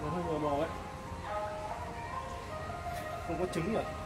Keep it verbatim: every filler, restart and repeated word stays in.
nó hơi mờ mờ ấy, không có trứng nhỉ.